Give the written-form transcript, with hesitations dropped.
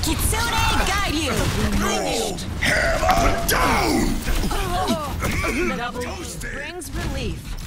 Kitsune guide you! Hammer down! Double brings relief.